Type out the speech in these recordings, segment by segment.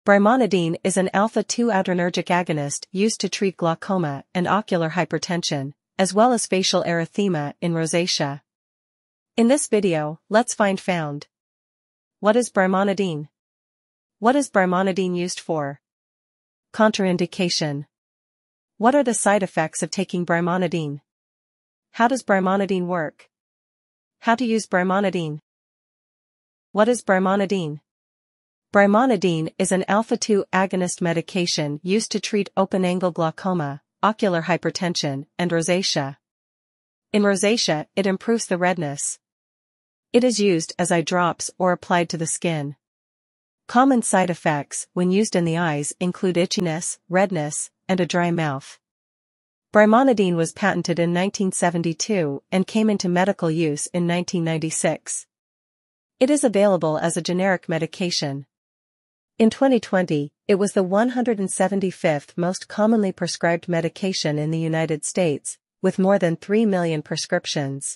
Brimonidine is an alpha-2 adrenergic agonist used to treat glaucoma and ocular hypertension, as well as facial erythema in rosacea. In this video, let's find. What is brimonidine? What is brimonidine used for? Contraindication. What are the side effects of taking brimonidine? How does brimonidine work? How to use brimonidine? What is brimonidine? Brimonidine is an alpha-2 agonist medication used to treat open-angle glaucoma, ocular hypertension, and rosacea. In rosacea, it improves the redness. It is used as eye drops or applied to the skin. Common side effects when used in the eyes include itchiness, redness, and a dry mouth. Brimonidine was patented in 1972 and came into medical use in 1996. It is available as a generic medication. In 2020, it was the 175th most commonly prescribed medication in the United States, with more than 3 million prescriptions.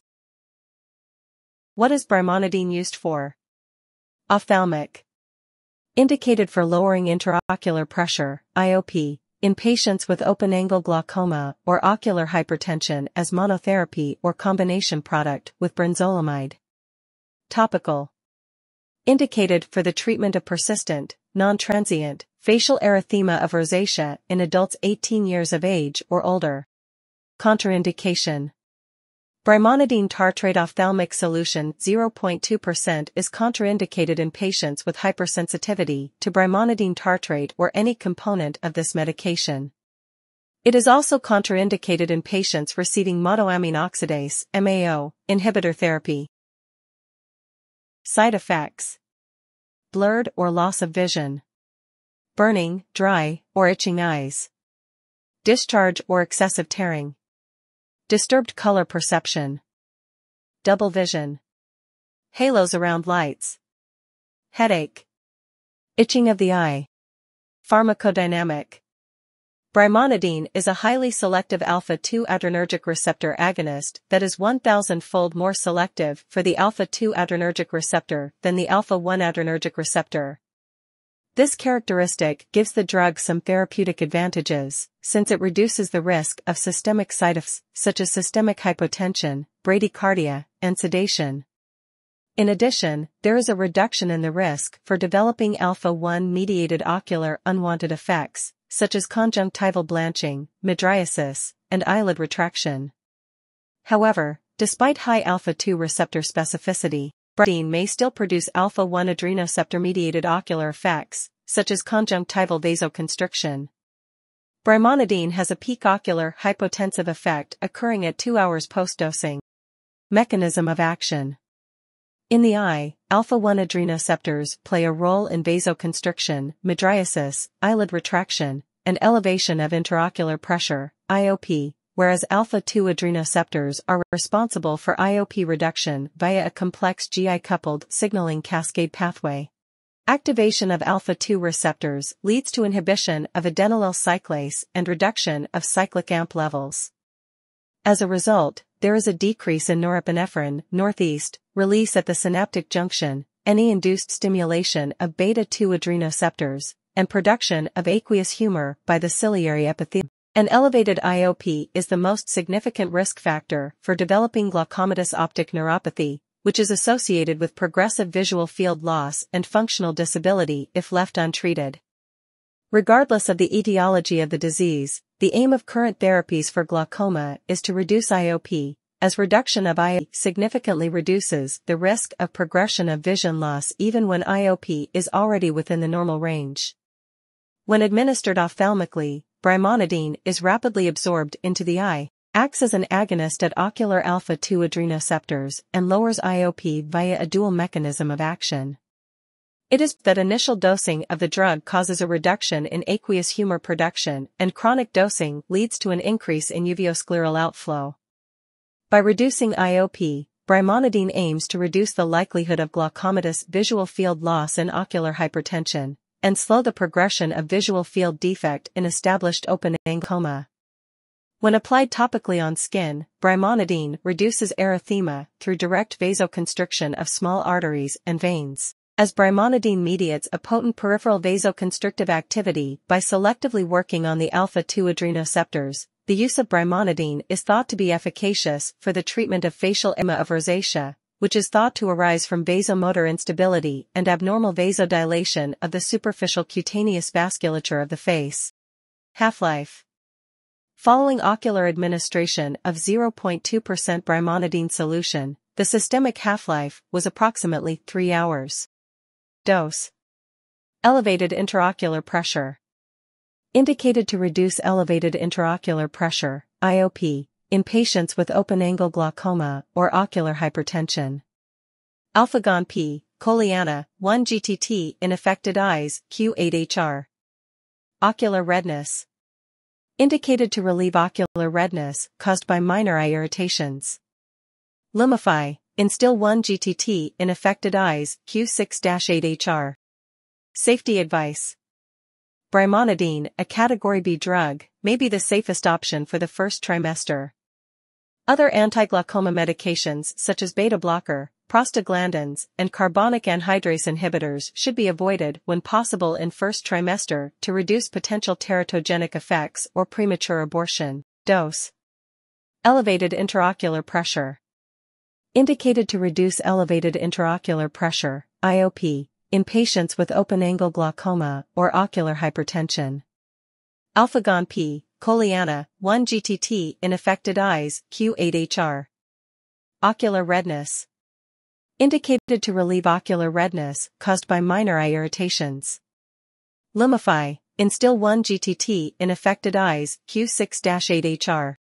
What is brimonidine used for? Ophthalmic. Indicated for lowering intraocular pressure, IOP, in patients with open-angle glaucoma or ocular hypertension as monotherapy or combination product with brinzolamide. Topical. Indicated for the treatment of persistent, non-transient, facial erythema of rosacea in adults 18 years of age or older. Contraindication. Brimonidine tartrate ophthalmic solution 0.2% is contraindicated in patients with hypersensitivity to brimonidine tartrate or any component of this medication. It is also contraindicated in patients receiving monoamine oxidase (MAO) inhibitor therapy. Side effects. Blurred or loss of vision. Burning, dry, or itching eyes. Discharge or excessive tearing. Disturbed color perception. Double vision. Halos around lights. Headache. Itching of the eye. Pharmacodynamic. Brimonidine is a highly selective alpha-2 adrenergic receptor agonist that is 1,000-fold more selective for the alpha-2 adrenergic receptor than the alpha-1 adrenergic receptor. This characteristic gives the drug some therapeutic advantages, since it reduces the risk of systemic side effects such as systemic hypotension, bradycardia, and sedation. In addition, there is a reduction in the risk for developing alpha-1-mediated ocular unwanted effects, such as conjunctival blanching, mydriasis, and eyelid retraction. However, despite high alpha-2 receptor specificity, brimonidine may still produce alpha-1 adrenoceptor-mediated ocular effects, such as conjunctival vasoconstriction. Brimonidine has a peak ocular hypotensive effect occurring at 2 hours post-dosing. Mechanism of action. In the eye, alpha-1 adrenoceptors play a role in vasoconstriction, mydriasis, eyelid retraction, and elevation of intraocular pressure, IOP, whereas alpha-2 adrenoceptors are responsible for IOP reduction via a complex GI-coupled signaling cascade pathway. Activation of alpha-2 receptors leads to inhibition of adenylyl cyclase and reduction of cyclic AMP levels. As a result, there is a decrease in norepinephrine northeast release at the synaptic junction, any induced stimulation of beta-2 adrenoceptors, and production of aqueous humor by the ciliary epithelium. An elevated IOP is the most significant risk factor for developing glaucomatous optic neuropathy, which is associated with progressive visual field loss and functional disability if left untreated. Regardless of the etiology of the disease, the aim of current therapies for glaucoma is to reduce IOP, as reduction of IOP significantly reduces the risk of progression of vision loss even when IOP is already within the normal range. When administered ophthalmically, brimonidine is rapidly absorbed into the eye, acts as an agonist at ocular alpha-2 adrenoceptors, and lowers IOP via a dual mechanism of action. It is that initial dosing of the drug causes a reduction in aqueous humor production, and chronic dosing leads to an increase in uveoscleral outflow. By reducing IOP, brimonidine aims to reduce the likelihood of glaucomatous visual field loss in ocular hypertension, and slow the progression of visual field defect in established open-angle glaucoma. When applied topically on skin, brimonidine reduces erythema through direct vasoconstriction of small arteries and veins. as brimonidine mediates a potent peripheral vasoconstrictive activity by selectively working on the alpha-2 adrenoceptors. The use of brimonidine is thought to be efficacious for the treatment of facial erythema of rosacea, which is thought to arise from vasomotor instability and abnormal vasodilation of the superficial cutaneous vasculature of the face. Half-life. Following ocular administration of 0.2% brimonidine solution, the systemic half-life was approximately 3 hours. Dose. Elevated intraocular pressure. Indicated to reduce elevated intraocular pressure, IOP, in patients with open-angle glaucoma or ocular hypertension. Alphagan P, Qoliana, 1 GTT in affected eyes, Q8HR. Ocular redness. Indicated to relieve ocular redness caused by minor eye irritations. Lumify, Instill 1 GTT in affected eyes, Q6-8HR. Safety advice. Brimonidine, a Category B drug, may be the safest option for the first trimester. Other antiglaucoma medications such as beta blocker, prostaglandins, and carbonic anhydrase inhibitors should be avoided when possible in first trimester to reduce potential teratogenic effects or premature abortion. Dose. Elevated intraocular pressure. Indicated to reduce elevated intraocular pressure, IOP, in patients with open-angle glaucoma or ocular hypertension. Alphagan P, Qoliana, 1 GTT in affected eyes, Q8HR. Ocular redness. Indicated to relieve ocular redness caused by minor eye irritations. Lumify, Instill 1 GTT in affected eyes, Q6-8HR.